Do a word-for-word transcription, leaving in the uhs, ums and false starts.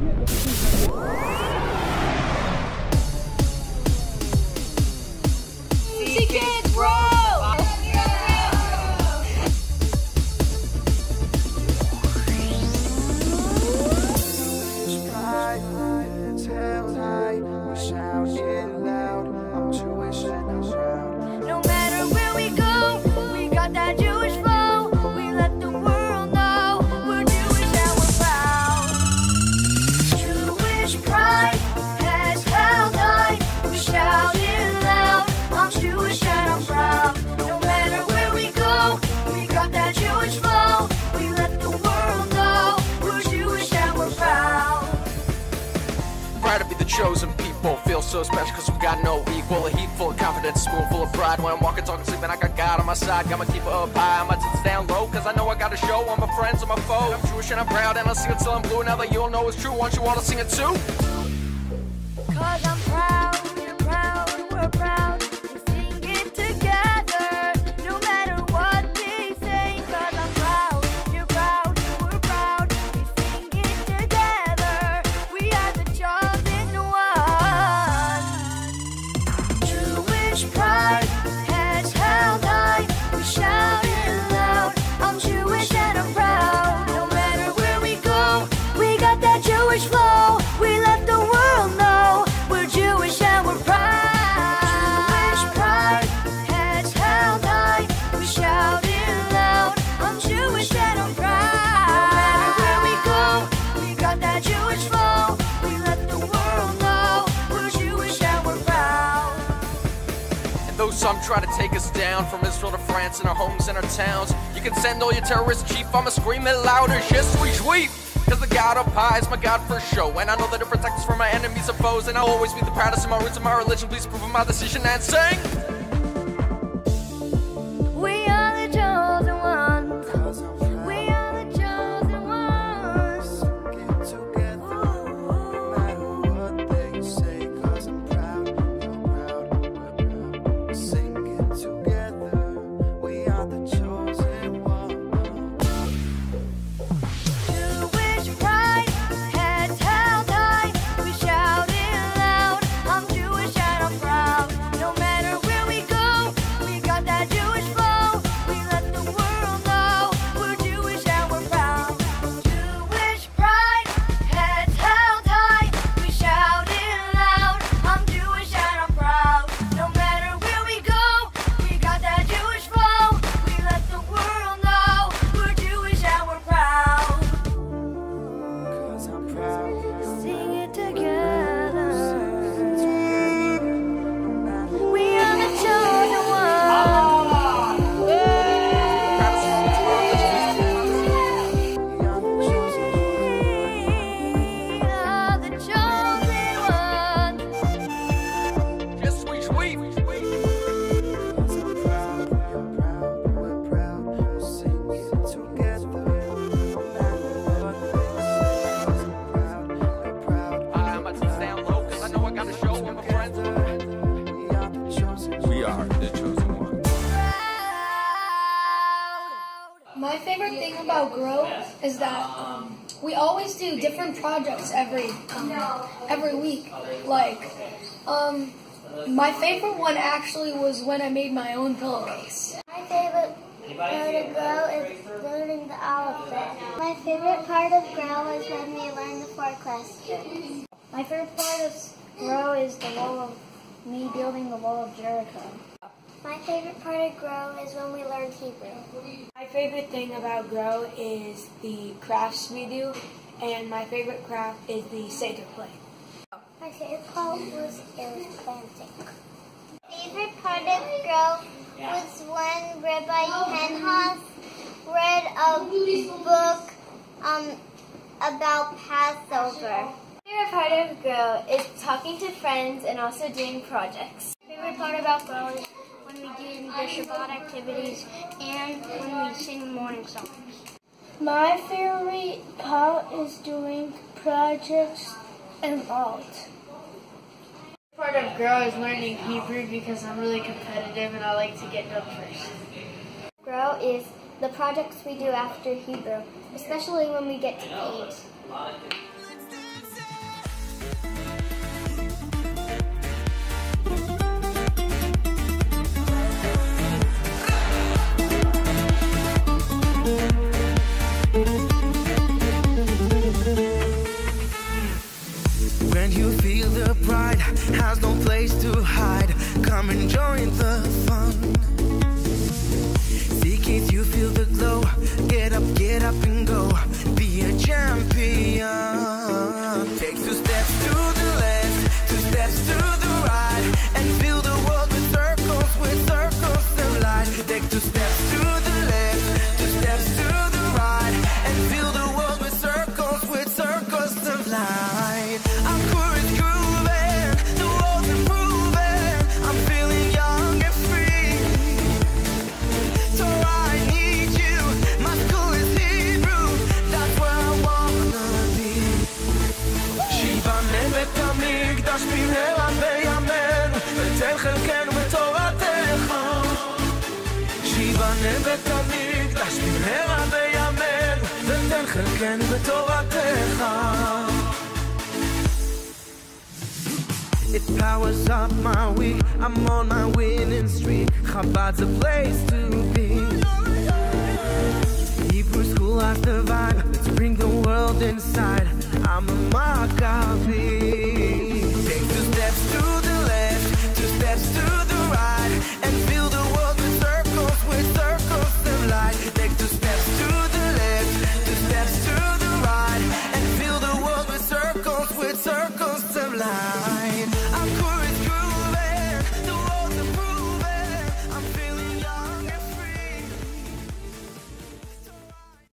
See kids roll! No matter where we go, we got that Jewish flow. We let the world know we're Jewish and we're proud. Jewish pride has held high. We shout it loud. I'm Jewish and I'm proud. No matter where we go, we got that Jewish flow. We let the world know we're Jewish and we're proud. Proud to be the chosen people. Feel so special cause we got no equal. A heap full of confidence, spoon full of pride. When I'm walking, talking, sleeping, I got God on my side. Got my keep it up high, my tits down low. Cause I know I gotta show all my friends and my foes. I'm Jewish and I'm proud and I'll sing it till I'm blue. Now that you'll know it's true, won't you wanna sing it too? Cause I'm proud, you're proud, we're proud. We sing it together, no matter what they say. Cause I'm proud, you're proud, we're proud. We sing it together, we are the chosen one. Jewish pride has held high. We shout it loud. I'm Jewish and I'm proud. No matter where we go, we got that Jewish flow. We let the world know we're Jewish and we're proud. Jewish pride has held high. We shout it loud. I'm Jewish and I'm proud. No matter where we go, we got that Jewish flow. We let the world know we're Jewish and we're proud. And though some try to take us down, from Israel to France and our homes and our towns, you can send all your terrorists, chief. I'ma scream it louder. Je suis juif. Cause the God up high is my God for show. And I know that it protects us from my enemies and foes. And I'll always be the proudest of my roots and my religion. Please prove my decision and sing. We are the chosen ones. We are the chosen ones. Jewish pride has held high. We shout it loud. I'm Jewish and I'm proud. No matter where we go, we got that Jewish flow. We let the world know we're Jewish and we're proud. Jewish pride has held high. We shout it loud. I'm Jewish and I'm proud. No matter where we go, we got that Jewish flow. We let the world know we're Jewish and we're proud. Cause I'm proud. Sing it together. We are the chosen ones. We are the chosen ones. Je suis juif. Cause I'm proud, you're proud, we're proud. We'll sing it together. No matter what they say. Cause I'm proud, you're proud. High, my tits down low. Cause I know I gotta show all my friends. We are the chosen We are the chosen one. My favorite thing about Grow is that um, we always do different projects every um, every week. Like, um, my favorite one actually was when I made my own pillowcase. My favorite part of Grow is learning the alphabet. My favorite part of Grow is when we learn the four questions. My favorite part of Grow is the wall of me building the wall of Jericho. My favorite part of Grow is when we learn Hebrew. My favorite thing about Grow is the crafts we do, and my favorite craft is the Seder play. My favorite part was it was planting. Favorite part of Grow was when Rabbi Henhoff read a book um, about Passover. My favorite part of Grow is talking to friends and also doing projects. My favorite part about Grow is when we do the Shabbat activities and when we sing morning songs. My favorite part is doing projects and art. Part of Grow is learning Hebrew because I'm really competitive and I like to get done first. Grow is the projects we do after Hebrew, especially when we get to paint. has no place to hide. Come and join the fun. Seek it, you feel the glow. Get up, get up and go. Be a champion. Take two steps to the left, two steps to the right, and fill the world with circles, with circles of light. Take two steps to the left, two steps to the right, and fill the world with circles, with circles of light. Our core is grooving, the world's improving. I'm feeling young and free. So I need you. My school is Hebrew. That's where I wanna be. שיבנה בית המקדש במהרה בימינו, ותן חלקנו בתורתך. שיבנה בית המקדש במהרה בימינו, ותן חלקנו בתורתך. It powers up my week. I'm on my winning streak. Chabad's a place to be. Hebrew school has the vibe. Let's bring the world inside. I'm a Maccabi.